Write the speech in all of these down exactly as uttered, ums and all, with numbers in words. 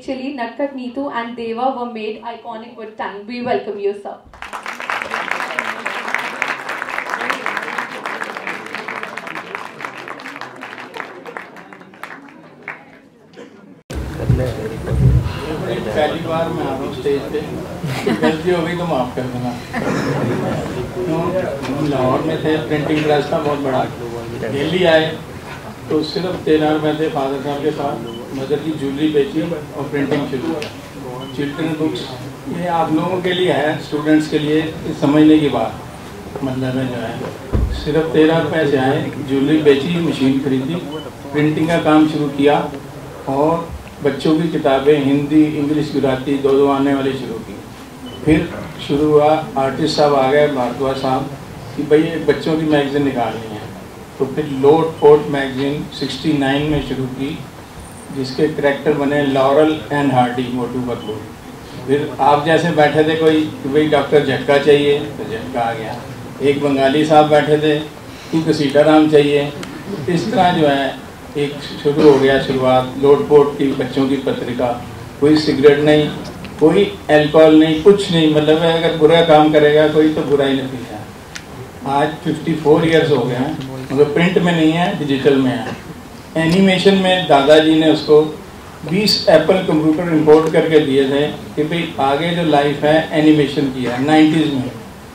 Actually, Natkak Neetu and Deva were made iconic with time. We welcome you, sir. पहली बार मैं आ रहा हूँ stage पे, गलती हो गई तो माफ़ कर देना। लाहौर में थे, प्रिंटिंग प्रेस था बहुत बड़ा, दिल्ली आए तो सिर्फ तेरह रुपये थे फादर साहब के पास, मदर की ज्वेलरी बेची और प्रिंटिंग शुरू की। चिल्ड्रन बुक्स ये आप लोगों के लिए है, स्टूडेंट्स के लिए समझने की बात, मतलब है जो है सिर्फ तेरह रुपये से आए, ज्वेलरी बेची, मशीन खरीदी, प्रिंटिंग का काम शुरू किया और बच्चों की किताबें हिंदी, इंग्लिश, गुजराती दो दो आने वाली शुरू की। फिर शुरू हुआ, आर्टिस्ट साहब आ गए, भारद्वाज साहब, कि भाई एक बच्चों की मैगज़ीन निकालनी है। तो फिर Lotpot magazine sixty nine में शुरू की, जिसके करैक्टर बने Laurel and Hardy, Motu Patlu. फिर आप जैसे बैठे थे कोई कि भाई डॉक्टर झटका चाहिए तो झटका आ गया, एक बंगाली साहब बैठे थे कि घसीटाराम चाहिए। इस तरह जो है एक शुरू हो गया शुरुआत लोट पोट की बच्चों की पत्रिका। कोई सिगरेट नहीं, कोई अल्कोहल नहीं, कुछ नहीं, मतलब है अगर बुरा काम करेगा कोई तो बुरा ही नतीजा। आज चौवन इयर्स हो गए हैं, मगर प्रिंट में नहीं है, डिजिटल में है। एनिमेशन में दादाजी ने उसको बीस एप्पल कंप्यूटर इंपोर्ट करके दिए थे कि भाई आगे जो लाइफ है एनिमेशन की है नाइन्टीज़ में।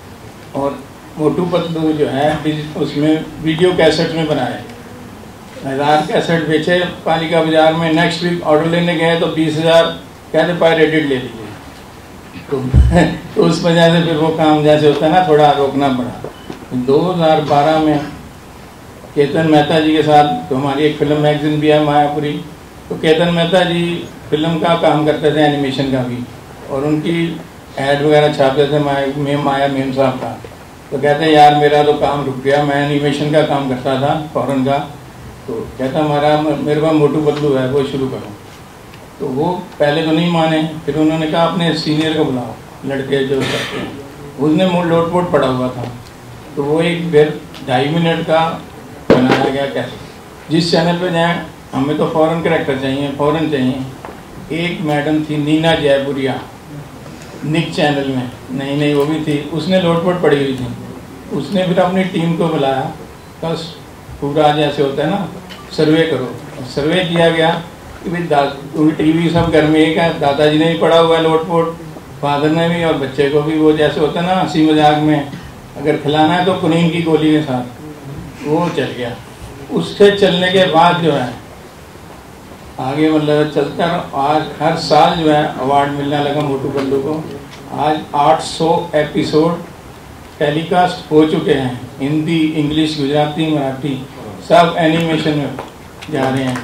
और मोटू पतलू जो है उसमें वीडियो कैसेट में बनाए, हज़ार कैसेट बेचे पालिका बाजार में। नेक्स्ट वीक ऑर्डर लेने गए तो बीस हज़ार कहते पायरेटेड ले लीजिए। तो, तो उस वजह से फिर वो काम जैसे होता है ना थोड़ा रोकना पड़ा। दो हज़ार बारह में केतन मेहता जी के साथ तो हमारी एक फिल्म मैगजीन भी है मायापुरी, तो केतन मेहता जी फिल्म का काम करते थे, एनिमेशन का भी, और उनकी ऐड वगैरह छापते थे माया मेम माया मेम साहब का। तो कहते हैं यार मेरा तो काम रुक गया, मैं एनिमेशन का काम करता था फॉरेन का, तो कहता हमारा मेरे पास मोटू पतलू है वो शुरू करो। तो वो पहले तो नहीं माने, फिर उन्होंने कहा अपने सीनियर को बुलाओ, लड़के जो करते हैं। उसने लोट पोट पड़ा हुआ था, तो वो एक फिर ढाई मिनट का बनाया गया कैसे, जिस चैनल पे जाएं हमें तो फॉरेन कैरेक्टर चाहिए, फॉरेन चाहिए। एक मैडम थी नीना जयपुरिया, निक चैनल में, नहीं नहीं वो भी थी, उसने लोट पोट पड़ी हुई थी। उसने फिर अपनी टीम को बुलाया, बस पूरा जैसे होता है ना सर्वे करो, सर्वे किया गया कि भाई टीवी सब घर में एक है, दादाजी ने भी पढ़ा हुआ है लोट पोट, फादर ने भी, और बच्चे को भी वो जैसे होता है ना हंसी मजाक में अगर खिलाना है तो कुनीन की गोली के साथ, वो चल गया। उससे चलने के बाद जो है आगे मतलब चलता रहा। आज हर साल जो है अवार्ड मिलने लगा मोटू पतलू को। आज आठ सौ एपिसोड टेलीकास्ट हो चुके हैं, हिंदी, इंग्लिश, गुजराती, मराठी, सब एनिमेशन में जा रहे हैं।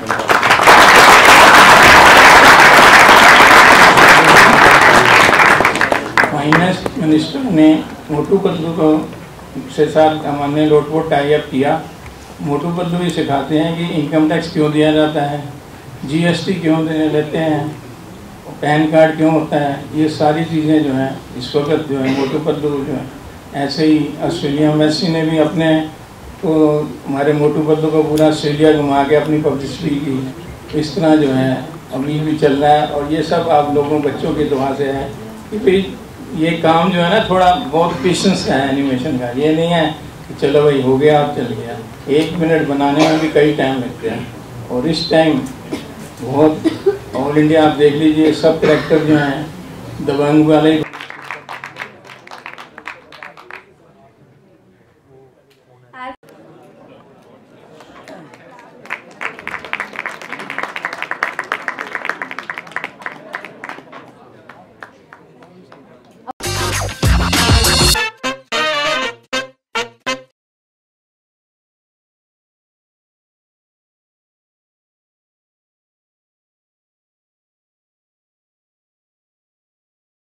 फाइनेंस मिनिस्टर ने मोटू पतलू को से साथ हमने लोट पोट टाई अप किया। मोटू पतलू भी सिखाते हैं कि इनकम टैक्स क्यों दिया जाता है, जीएसटी क्यों देने लेते हैं, पैन कार्ड क्यों होता है, ये सारी चीज़ें जो हैं इस वक्त जो है मोटू पतलू जो है। ऐसे ही ऑस्ट्रेलिया मेसी ने भी अपने को हमारे मोटू पतलू को पूरा ऑस्ट्रेलिया घुमा के अपनी पब्लिसिटी की। इस तरह जो है अभी भी चल रहा है, और ये सब आप लोगों बच्चों की दुआ से है कि भाई ये काम जो है ना थोड़ा बहुत पेशेंस का है एनिमेशन का। ये नहीं है कि चलो भाई हो गया अब चल गया, एक मिनट बनाने में भी कई टाइम लगते हैं। और इस टाइम बहुत ऑल इंडिया आप देख लीजिए सब कैरेक्टर जो हैं दबंग वाले